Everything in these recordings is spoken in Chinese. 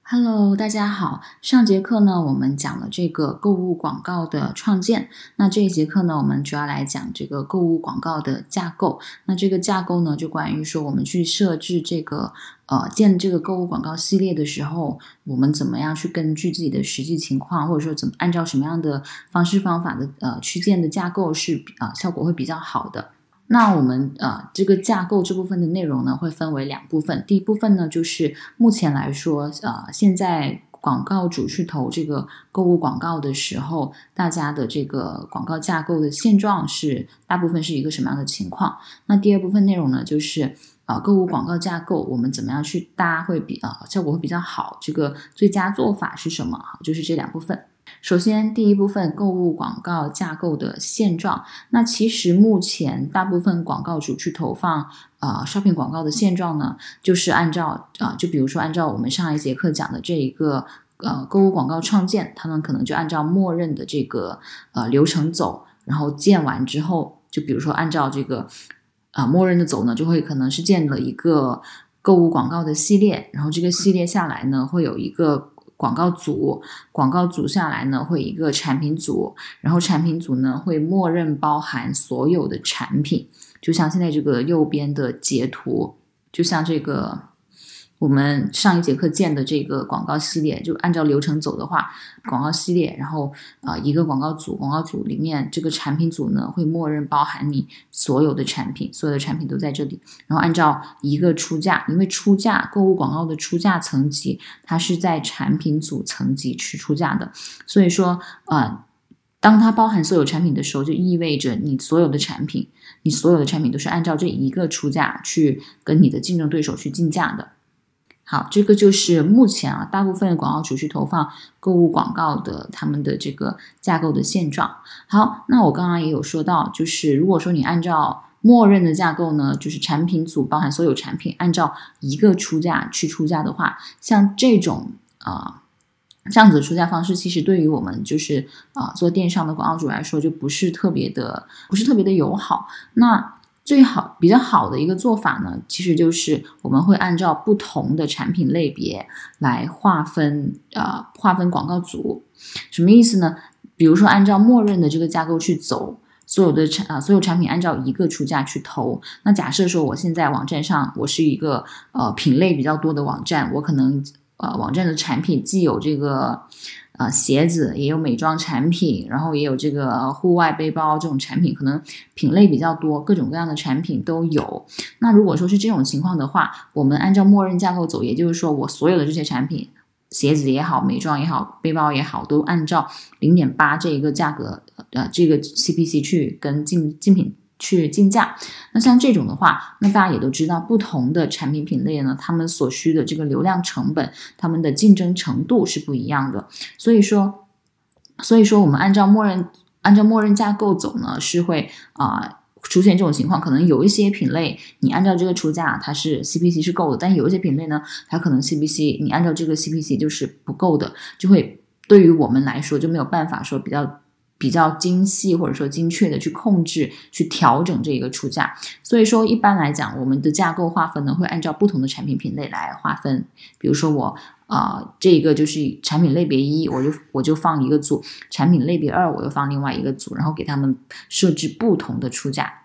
Hello，大家好。上节课呢，我们讲了这个购物广告的创建。那这一节课呢，我们主要来讲这个购物广告的架构。那这个架构呢，就关于说我们去设置这个建这个购物广告系列的时候，我们怎么样去根据自己的实际情况，或者说怎么按照什么样的方式方法的去建的架构是效果会比较好的。那我们这个架构这部分的内容呢，会分为两部分。第一部分呢，就是目前来说，现在广告主去投这个购物广告的时候，大家的这个广告架构的现状是大部分是一个什么样的情况？那第二部分内容呢，就是购物广告架构我们怎么样去搭会效果会比较好？这个最佳做法是什么？就是这两部分。首先第一部分购物广告架构的现状，那其实目前大部分广告主去投放shopping 广告的现状呢，就是按照就比如说按照我们上一节课讲的这一个购物广告创建，他们可能就按照默认的这个流程走，然后建完之后，就比如说按照这个默认的走呢，就会可能是建了一个购物广告的系列，然后这个系列下来呢，会有一个广告组下来呢会一个产品组，然后产品组呢会默认包含所有的产品，就像现在这个右边的截图，就像这个我们上一节课建的这个广告系列，就按照流程走的话，广告系列，然后一个广告组里面这个产品组呢会默认包含你所有的产品都在这里，然后按照一个出价，因为出价购物广告的出价层级它是在产品组层级去出价的，所以说当它包含所有产品的时候，就意味着你所有的产品都是按照这一个出价去跟你的竞争对手去竞价的。好，这个就是目前大部分广告主去投放购物广告的他们的这个架构的现状。好，那我刚刚也有说到，就是如果说你按照默认的架构呢，就是产品组包含所有产品，按照一个出价去出价的话，像这种这样子的出价方式，其实对于我们就是做电商的广告主来说，就不是特别的友好。那比较好的一个做法呢，其实就是我们会按照不同的产品类别来划分广告组。什么意思呢？比如说按照默认的这个架构去走，所有产品按照一个出价去投。那假设说我现在网站上我是一个品类比较多的网站，我可能网站的产品既有这个鞋子，也有美妆产品，然后也有这个户外背包这种产品，可能品类比较多，各种各样的产品都有。那如果说是这种情况的话，我们按照默认架构走，也就是说我所有的这些产品，鞋子也好，美妆也好，背包也好，都按照 0.8 这一个价格这个 CPC 去跟竞品去竞价。那像这种的话，那大家也都知道，不同的产品品类呢，他们所需的这个流量成本，他们的竞争程度是不一样的。所以说我们按照默认架构走呢，是会出现这种情况，可能有一些品类你按照这个出价它是 CPC 是够的，但有一些品类呢，它可能 CPC 你按照这个 CPC 就是不够的，就会对于我们来说就没有办法说比较精细或者说精确的去控制去调整这个出价。所以说一般来讲，我们的架构划分呢会按照不同的产品品类来划分。比如说我这个就是产品类别1，我就放一个组，产品类别2我又放另外一个组，然后给他们设置不同的出价，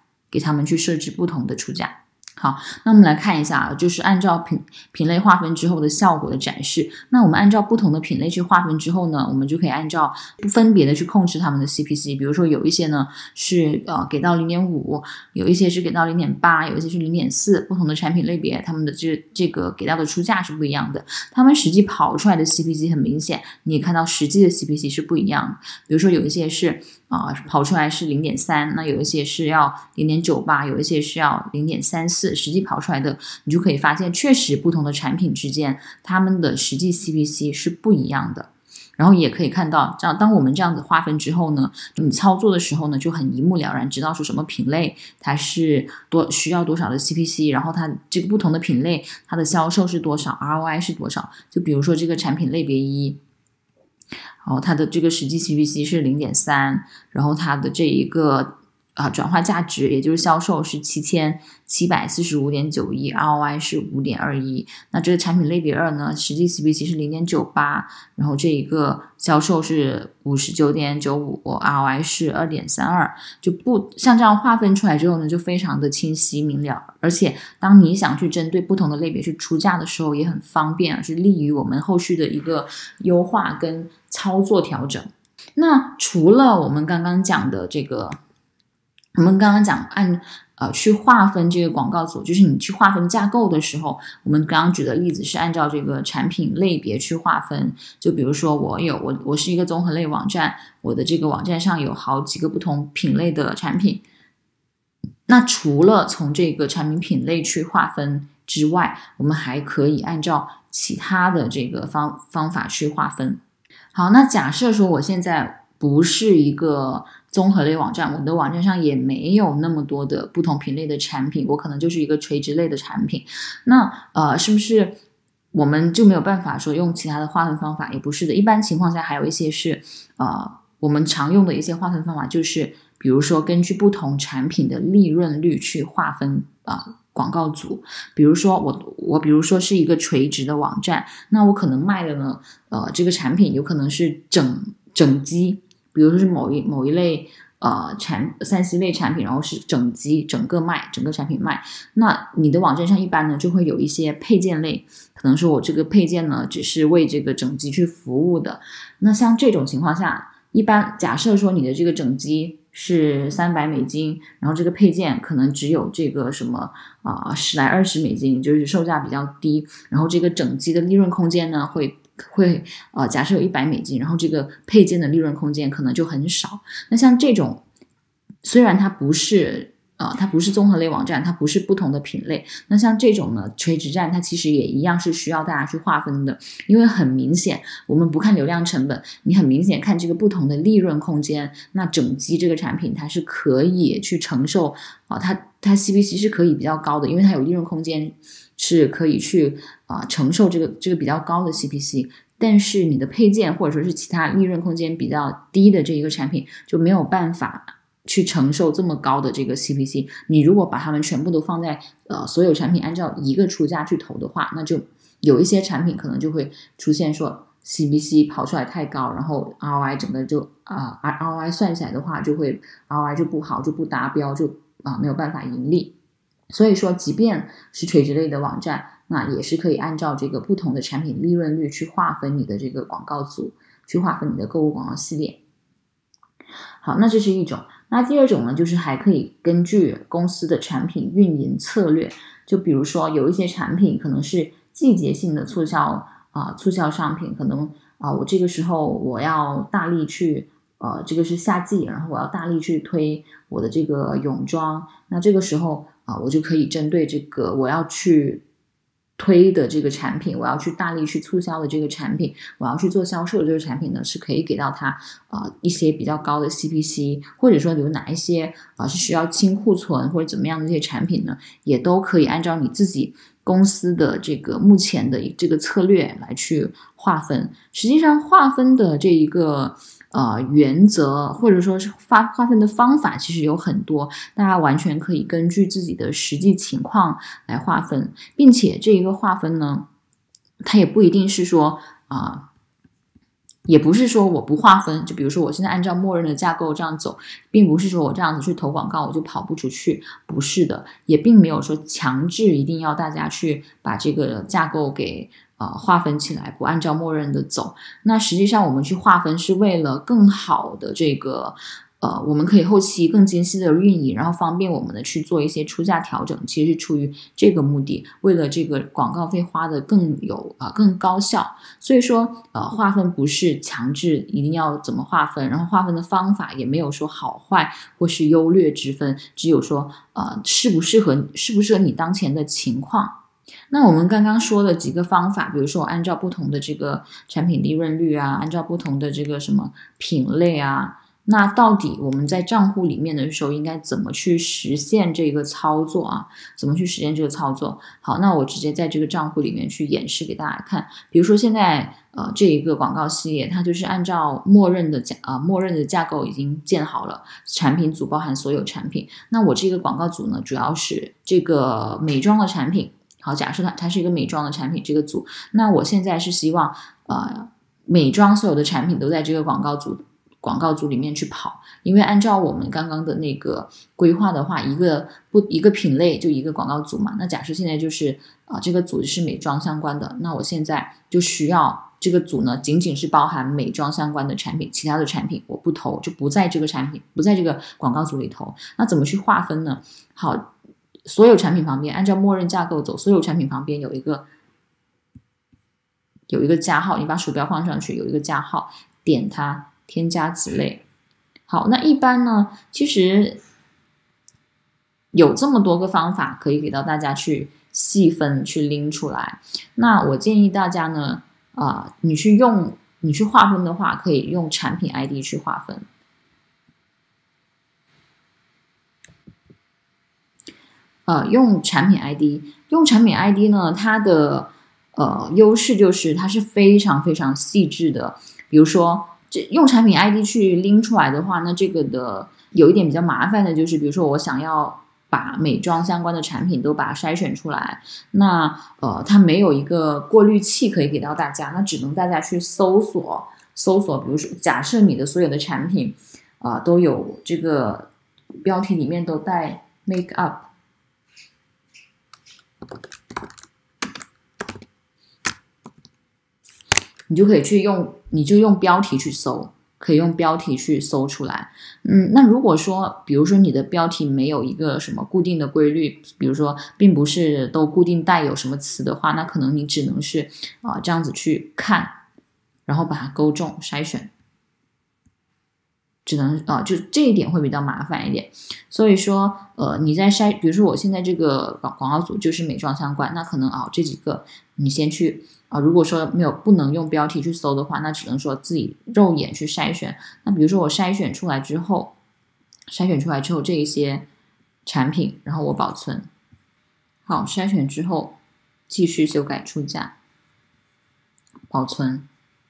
好，那我们来看一下就是按照品类划分之后的效果的展示。那我们按照不同的品类去划分之后呢，我们就可以按照不分别的去控制它们的 CPC。比如说有一些呢是给到 0.5， 有一些是给到 0.8， 有一些是 0.4， 不同的产品类别它们的这个给到的出价是不一样的。它们实际跑出来的 CPC 很明显，你也看到实际的 CPC 是不一样的。比如说有一些是跑出来是 0.3， 那有一些是要 0.98， 有一些是要 0.34， 实际跑出来的你就可以发现确实不同的产品之间它们的实际 CPC 是不一样的。然后也可以看到当我们这样子划分之后呢，你操作的时候呢就很一目了然，知道说什么品类它是需要多少的 CPC， 然后它这个不同的品类它的销售是多少， ROI 是多少。就比如说这个产品类别1，它的这个实际 CPC 是 0.3， 然后它的这一个转化价值，也就是销售是7745.91， ROI 是5.21。那这个产品类别2呢，实际 CPC 是0.98，然后这一个销售是59.95， ROI 是2.32。就不像这样划分出来之后呢，就非常的清晰明了，而且当你想去针对不同的类别去出价的时候也很方便，是利于我们后续的一个优化跟操作调整。那除了我们刚刚讲的这个，我们刚刚讲去划分这个广告组，就是你去划分架构的时候，我们刚刚举的例子是按照这个产品类别去划分。就比如说我是一个综合类网站，我的这个网站上有好几个不同品类的产品。那除了从这个产品品类去划分之外，我们还可以按照其他的这个方法去划分。好，那假设说我现在不是一个综合类网站，我的网站上也没有那么多的不同品类的产品，我可能就是一个垂直类的产品。那是不是我们就没有办法说用其他的划分方法？也不是的，一般情况下还有一些是我们常用的一些划分方法，就是比如说根据不同产品的利润率去划分广告组。比如说我比如说是一个垂直的网站，那我可能卖的呢这个产品有可能是整机，比如说是某一类3C 类产品，然后是整机整个产品卖。那你的网站上一般呢就会有一些配件类，可能说我这个配件呢只是为这个整机去服务的。那像这种情况下，一般假设说你的这个整机是$300，然后这个配件可能只有这个什么10来$20，就是售价比较低，然后这个整机的利润空间呢会假设有$100，然后这个配件的利润空间可能就很少。那像这种虽然它不是综合类网站，它不是不同的品类，那像这种呢垂直站它其实也一样是需要大家去划分的。因为很明显我们不看流量成本，你很明显看这个不同的利润空间，那整机这个产品它是可以去承受它 CPC 是可以比较高的，因为它有利润空间是可以去承受这个比较高的 CPC。但是你的配件或者说是其他利润空间比较低的这一个产品就没有办法去承受这么高的这个 CPC。 你如果把它们全部都放在所有产品按照一个出价去投的话，那就有一些产品可能就会出现说 CPC 跑出来太高，然后 ROI 整个就ROI 算起来的话就会 ROI 就不好，就不达标，就没有办法盈利。所以说即便是垂直类的网站，那也是可以按照这个不同的产品利润率去划分你的这个广告组，去划分你的购物广告系列。好，那这是一种。那第二种呢，就是还可以根据公司的产品运营策略，就比如说有一些产品可能是季节性的促销商品，可能我这个时候我要大力去这个是夏季，然后我要大力去推我的这个泳装，那这个时候我就可以针对这个我要去推的这个产品，我要去大力去促销的这个产品，我要去做销售的这个产品呢，是可以给到它一些比较高的 CPC， 或者说有哪一些是需要清库存或者怎么样的这些产品呢，也都可以按照你自己公司的这个目前的这个策略来去划分。实际上划分的这一个原则或者说是划分的方法其实有很多，大家完全可以根据自己的实际情况来划分，并且这一个划分呢，它也不一定是说也不是说我不划分，就比如说我现在按照默认的架构这样走，并不是说我这样子去投广告我就跑不出去，不是的，也并没有说强制一定要大家去把这个架构给划分起来，不按照默认的走。那实际上我们去划分是为了更好的这个我们可以后期更精细的运营，然后方便我们的去做一些出价调整，其实是出于这个目的，为了这个广告费花的更高效。所以说划分不是强制一定要怎么划分，然后划分的方法也没有说好坏或是优劣之分，只有说适不适合你当前的情况。那我们刚刚说的几个方法，比如说我按照不同的这个产品利润率按照不同的这个什么品类那到底我们在账户里面的时候应该怎么去实现这个操作啊？怎么去实现这个操作？好，那我直接在这个账户里面去演示给大家看。比如说现在这一个广告系列，它就是按照默认的架构已经建好了，产品组包含所有产品。那我这个广告组呢，主要是这个美妆的产品。好，假设它是一个美妆的产品这个组，那我现在是希望美妆所有的产品都在这个广告组里面去跑，因为按照我们刚刚的那个规划的话，一个品类就一个广告组嘛。那假设现在就是这个组是美妆相关的，那我现在就需要这个组呢，仅仅是包含美妆相关的产品，其他的产品我不投，就不在这个广告组里投。那怎么去划分呢？好，所有产品旁边按照默认架构走，所有产品旁边有一个加号，你把鼠标放上去，有一个加号，点它。添加子类。好，那一般呢，其实有这么多个方法可以给到大家去细分去拎出来。那我建议大家呢，你去划分的话，可以用产品 ID 去划分。用产品 ID 呢，它的优势就是它是非常非常细致的。比如说用产品 ID 去拎出来的话，那这个的有一点比较麻烦的就是，比如说我想要把美妆相关的产品都把它筛选出来，那它没有一个过滤器可以给到大家，那只能大家去搜索。比如说假设你的所有的产品都有这个标题里面都带 make up， 你就可以用标题去搜，可以用标题去搜出来。那如果说比如说你的标题没有一个什么固定的规律，比如说并不是都固定带有什么词的话，那可能你只能是这样子去看，然后把它勾中筛选，只能就这一点会比较麻烦一点。所以说你在比如说我现在这个广告组就是美妆相关，那可能这几个你先去如果说不能用标题去搜的话，那只能说自己肉眼去筛选。那比如说我筛选出来之后这一些产品，然后我保存。好，筛选之后继续修改出价，保存。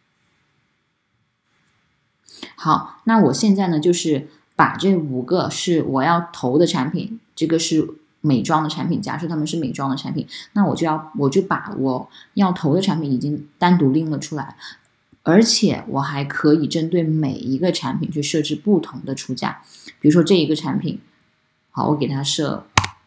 好，那我现在呢就是把这5个是我要投的产品，这个是美妆的产品，假设他们是美妆的产品，那我就把我要投的产品已经单独拎了出来，而且我还可以针对每一个产品去设置不同的出价。比如说这一个产品，好，我给它设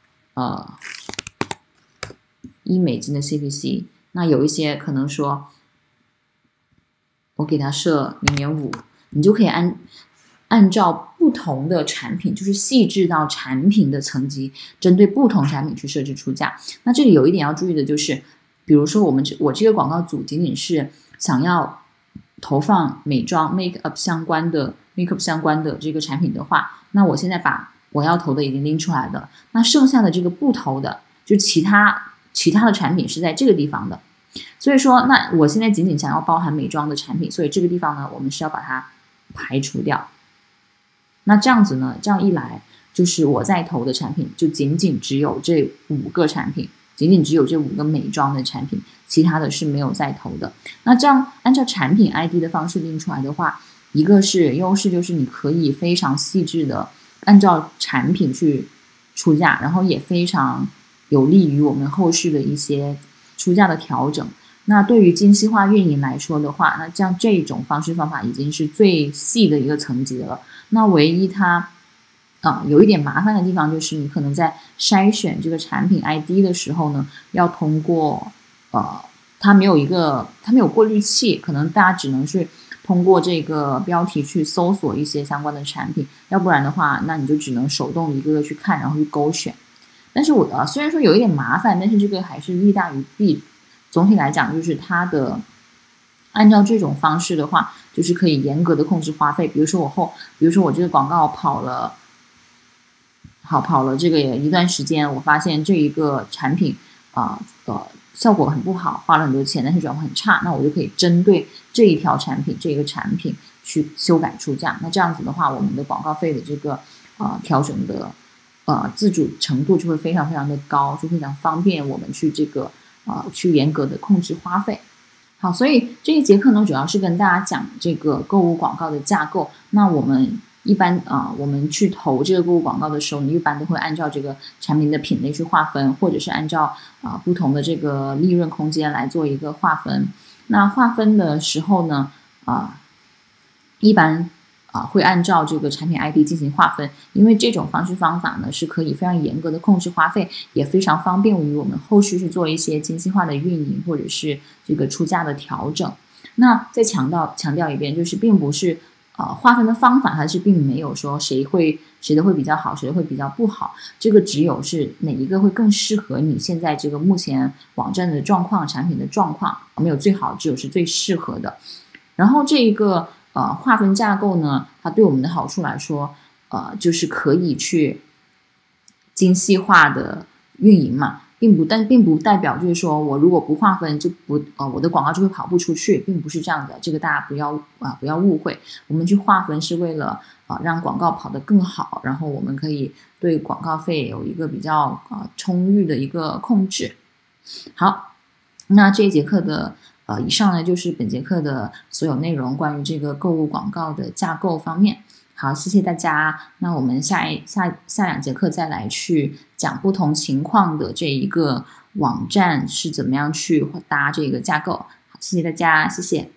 $1的 CPC， 那有一些可能说我给它设0.5，你就可以按照不同的产品，就是细致到产品的层级，针对不同产品去设置出价。那这里有一点要注意的就是，比如说我这个广告组仅仅是想要投放美妆 make up 相关的这个产品的话，那我现在把我要投的已经拎出来的，那剩下的这个不投的，就其他的产品是在这个地方的。所以说，那我现在仅仅想要包含美妆的产品，所以这个地方呢，我们是要把它排除掉。那这样子呢，这样一来，就是我在投的产品就仅仅只有这5个产品，仅仅只有这5个美妆的产品，其他的是没有在投的。那这样按照产品 ID 的方式拎出来的话，一个是优势，就是你可以非常细致的按照产品去出价，然后也非常有利于我们后续的一些出价的调整。那对于精细化运营来说的话，那像这种方法已经是最细的一个层级了。那唯一它有一点麻烦的地方，就是你可能在筛选这个产品 ID 的时候呢，要通过它没有过滤器，可能大家只能是通过这个标题去搜索一些相关的产品，要不然的话，那你就只能手动一个个去看，然后去勾选。但是我虽然说有一点麻烦，但是这个还是利大于弊。总体来讲，就是它的按照这种方式的话，就是可以严格的控制花费。比如说我这个广告跑了这个一段时间，我发现这一个产品效果很不好，花了很多钱，但是转化很差，那我就可以针对这一条产品这个产品去修改出价。那这样子的话，我们的广告费的这个调整的自主程度就会非常非常的高，就非常方便我们去这个去严格的控制花费。好，所以这一节课呢，主要是跟大家讲这个购物广告的架构。那我们一般我们去投这个购物广告的时候，你一般都会按照这个产品的品类去划分，或者是按照不同的这个利润空间来做一个划分。那划分的时候呢，一般会按照这个产品 ID 进行划分，因为这种方式方法呢是可以非常严格的控制花费，也非常方便于我们后续去做一些精细化的运营或者是这个出价的调整。那再强调一遍，就是并不是划分的方法它是并没有说谁的会比较好，谁的会比较不好，这个只有是哪一个会更适合你现在这个目前网站的状况、产品的状况，没有最好，只有是最适合的。然后这一个划分架构呢，它对我们的好处来说，就是可以去精细化的运营嘛，并不代表就是说我如果不划分就不我的广告就会跑不出去，并不是这样的，这个大家不要误会。我们去划分是为了让广告跑得更好，然后我们可以对广告费有一个比较充裕的一个控制。好，那这一节课的以上呢就是本节课的所有内容，关于这个购物广告的架构方面。好，谢谢大家。那我们下两节课再来去讲不同情况的这一个网站是怎么样去搭这个架构。好，谢谢大家，谢谢。